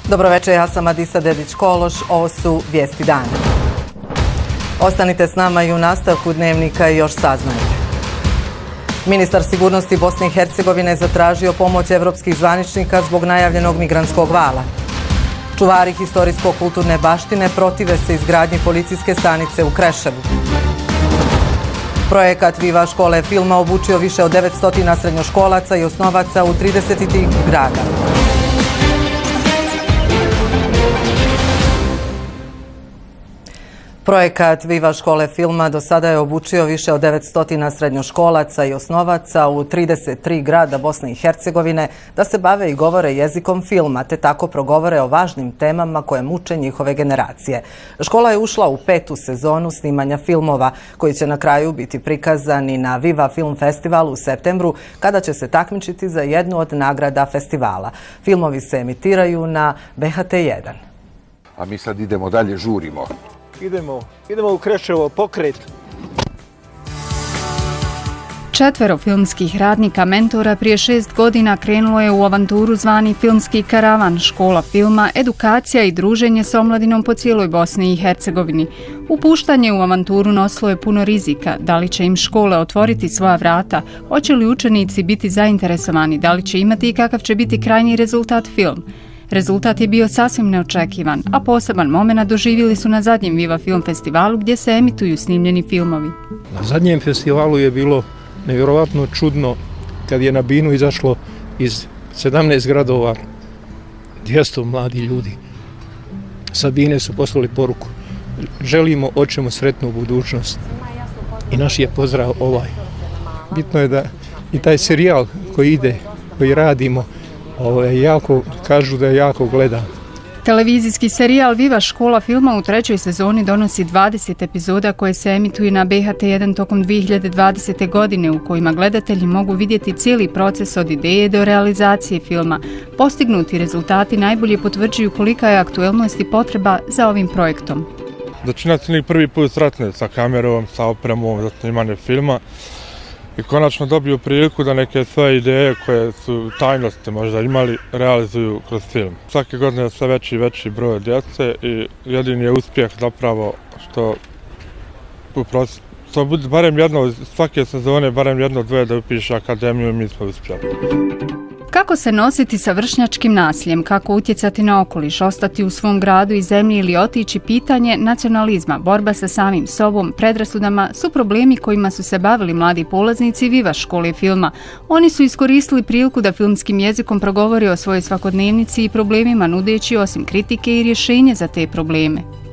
Dobroveče, ja sam Adisa Dedić-Kološ, ovo su vijesti dana. Ostanite s nama i u nastavku dnevnika i još saznajte. Ministar sigurnosti Bosne i Hercegovine zatražio pomoć evropskih zvaničnika zbog najavljenog migrantskog vala. Čuvari historijsko-kulturne baštine protive se izgradnji policijske stanice u Kreševu. Projekat Viva škole filma obučio više od 900 srednjoškolaca i osnovaca u 33 grada. Projekat Viva škole filma do sada je obučio više od 900 srednjoškolaca i osnovaca u 33 grada Bosne i Hercegovine da se bave i govore jezikom filma, te tako progovore o važnim temama koje muče njihove generacije. Škola je ušla u 5. sezonu snimanja filmova, koji će na kraju biti prikazani na Viva Film Festivalu u septembru, kada će se takmičiti za jednu od nagrada festivala. Filmovi se emitiraju na BHT1. A mi sad idemo dalje, žurimo. Idemo u Kreševo, pokret. 4 filmskih radnika mentora prije 6 godina krenulo je u avanturu zvani Filmski karavan, škola filma, edukacija i druženje s omladinom po cijeloj Bosni i Hercegovini. Upuštanje u avanturu nosilo je puno rizika. Da li će im škole otvoriti svoja vrata? Hoće li učenici biti zainteresovani? Da li će imati i kakav će biti krajnji rezultat film? Rezultat je bio sasvim neočekivan, a poseban momenat doživjeli su na zadnjem Viva Film Festivalu gdje se emituju snimljeni filmovi. Na zadnjem festivalu je bilo nevjerovatno čudno kad je na binu izašlo iz 17 gradova 200 mladi ljudi. Sa bine su poslali poruku: želimo, hoćemo sretnu budućnost. I naš je pozdrav ovaj. Bitno je da i taj serijal koji ide, koji radimo, kažu da je jako gledan. Televizijski serijal Viva škola filma u 3. sezoni donosi 20 epizoda koje se emituju na BHT1 tokom 2020. godine, u kojima gledatelji mogu vidjeti cijeli proces od ideje do realizacije filma. Postignuti rezultati najbolje potvrđuju kolika je aktuelnost i potreba za ovim projektom. Začinatelji prvi put sretne sa kamerom, sa opremom za snimanje filma i konačno dobiju priliku da neke svoje ideje koje su tajnosti možda imali realizuju kroz film. Svake godine je sve veći i veći broj djece i jedini je uspjeh zapravo što bude barem jedno, svake sezone barem jedno, dvoje da upiše akademiju i mi smo uspjeli. Kako se nositi sa vršnjačkim nasiljem, kako utjecati na okoliš, ostati u svom gradu i zemlji ili otići, pitanje nacionalizma, borba sa samim sobom, predrasudama su problemi kojima su se bavili mladi polaznici Viva škole filma. Oni su iskoristili priliku da filmskim jezikom progovori o svojoj svakodnevnici i problemima, nudeći osim kritike i rješenje za te probleme.